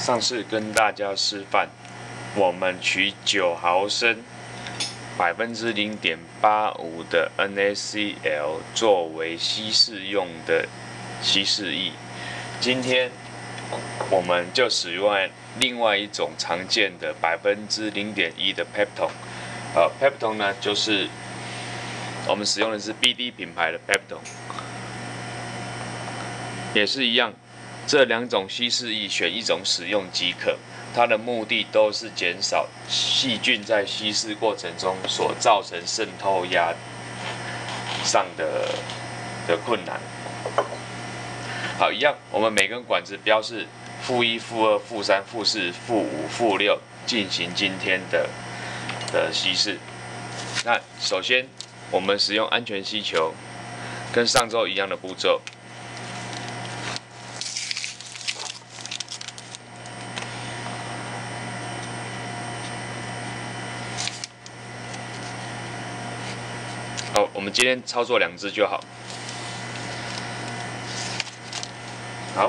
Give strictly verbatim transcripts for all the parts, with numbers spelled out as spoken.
上次跟大家示范，我们取九毫升百分之零点八五的 N A C L 作为稀释用的稀释液。今天我们就使用另外一种常见的百分之零点一的 Peptone。呃 ，Peptone 呢，就是我们使用的是 B D 品牌的 Peptone， 也是一样。这两种稀释液选一种使用即可，它的目的都是减少细菌在稀释过程中所造成渗透压上的的困难。好，一样，我们每根管子标示负一、负二、负三、负四、负五、负六，进行今天的的稀释。那首先，我们使用安全吸球，跟上周一样的步骤。好，我们今天操作两支就好。好，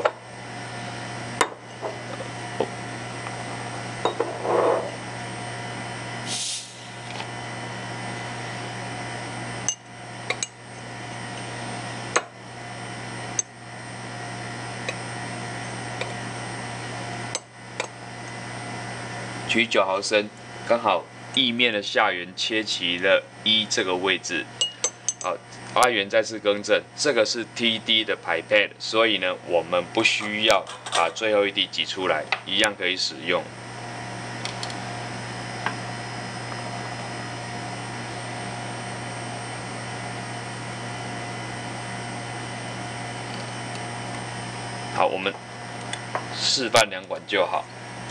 取九毫升，刚好液面的下缘切齐了一这个位置。好，花园再次更正，这个是 T D 的 pipette， 所以呢，我们不需要把最后一滴挤出来，一样可以使用。好，我们示范两管就好。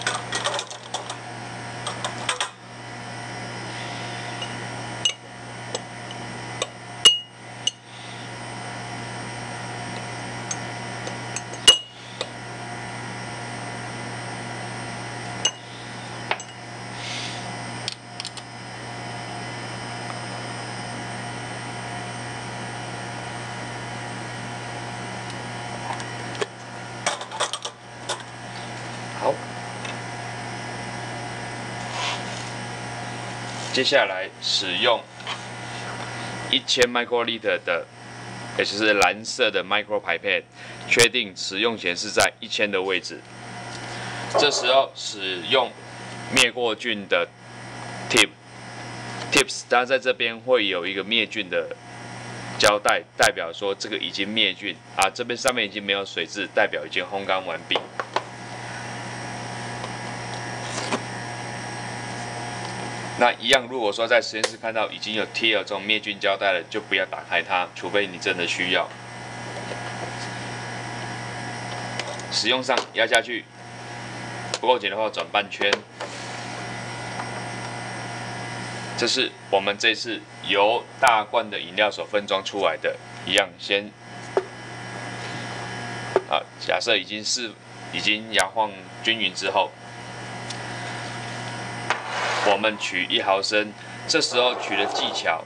好，接下来使用一千 microliter 的，也就是蓝色的 micro pipette， 确定使用前是在一千的位置。这时候使用灭过菌的 tip tips， 它在这边会有一个灭菌的胶带，代表说这个已经灭菌啊。这边上面已经没有水渍，代表已经烘干完毕。那一样，如果说在实验室看到已经有贴了这种灭菌胶带了，就不要打开它，除非你真的需要。使用上压下去，不够紧的话转半圈。这是我们这次由大罐的饮料所分装出来的，一样先，啊，假设已经是已经摇晃均匀之后。我们取一毫升，这时候取的技巧，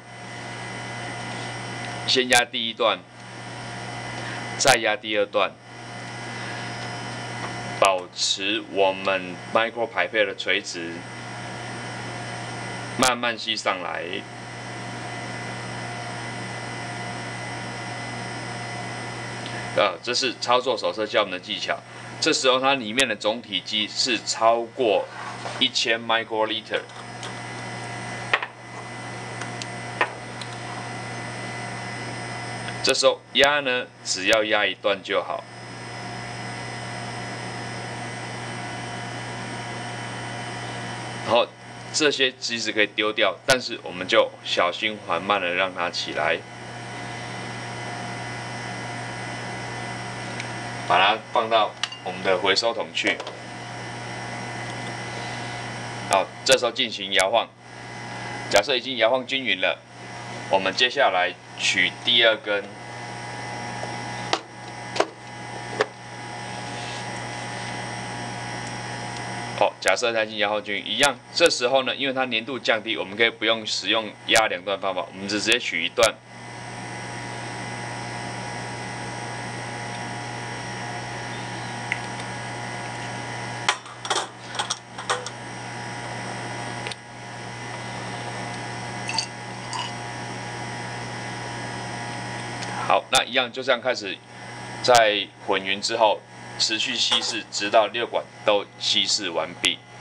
先压第一段，再压第二段，保持我们 micro pipette 的垂直，慢慢吸上来。啊，这是操作手册教我们的技巧。这时候它里面的总体积是超过一千 microliter。这时候压呢，只要压一段就好。然后这些其实可以丢掉，但是我们就小心缓慢的让它起来，把它放到我们的回收桶去。好，这时候进行摇晃。假设已经摇晃均匀了，我们接下来取第二根。好，假设它已经摇晃均匀，一样。这时候呢，因为它粘度降低，我们可以不用使用压两段方法，我们只直接取一段。 好，那一样就这样开始，在混匀之后，持续稀释，直到六管都稀释完毕。